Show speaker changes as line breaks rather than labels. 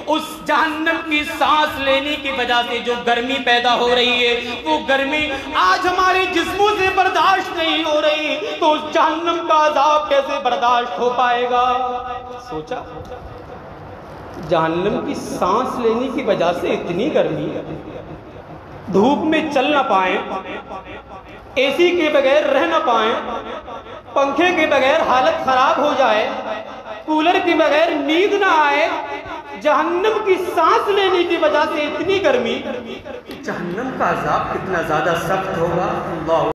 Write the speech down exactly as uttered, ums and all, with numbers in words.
उस जहन्नम की सांस लेने की वजह से जो गर्मी पैदा हो रही है, वो गर्मी आज हमारे जिस्मों से बर्दाश्त नहीं हो रही, तो उस जहन्नम का अजाब कैसे बर्दाश्त हो पाएगा? सोचा, जहन्नम की सांस लेने की वजह से इतनी गर्मी, धूप में चल ना पाए, एसी के बगैर रह ना पाए, पंखे के बगैर हालत खराब हो जाए, कूलर के बगैर नींद ना आए, जहन्नम की सांस लेने की वजह से इतनी गर्मी, जहन्नम का अजाब कितना ज्यादा सख्त होगा। अल्लाह